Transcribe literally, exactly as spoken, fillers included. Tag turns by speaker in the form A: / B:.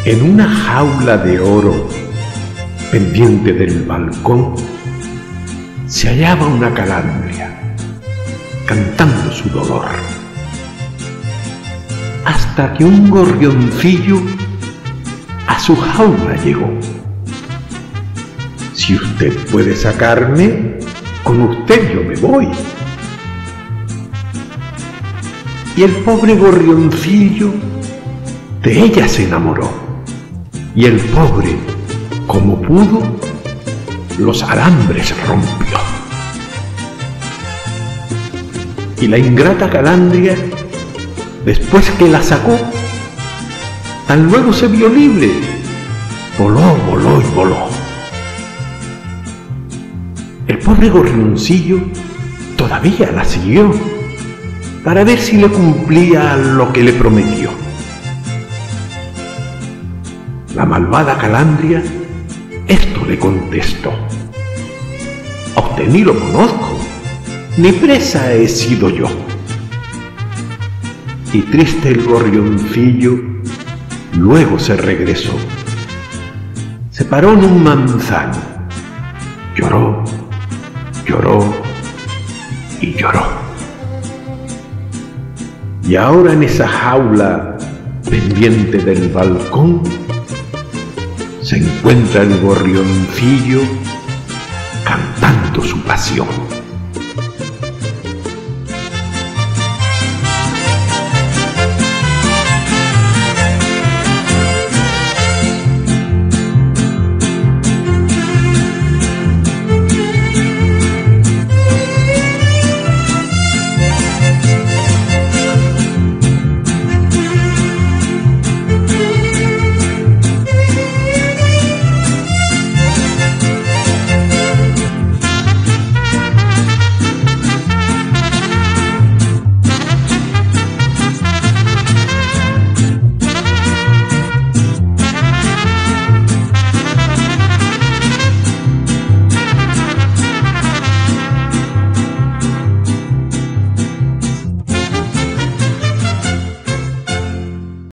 A: En una jaula de oro, pendiente del balcón, se hallaba una calandria, cantando su dolor, hasta que un gorrioncillo a su jaula llegó. Si usted puede sacarme, con usted yo me voy. Y el pobre gorrioncillo de ella se enamoró, y el pobre, como pudo, los alambres rompió. Y la ingrata calandria, después que la sacó, tan luego se vio libre, voló, voló y voló. El pobre gorrioncillo todavía la siguió, para ver si le cumplía lo que le prometió. La malvada calandria esto le contestó: a usted ni lo conozco, ni presa he sido yo. Y triste el gorrioncillo luego se regresó, se paró en un manzano, lloró, lloró y lloró. Y ahora en esa jaula pendiente del balcón se encuentra el gorrioncillo cantando su pasión.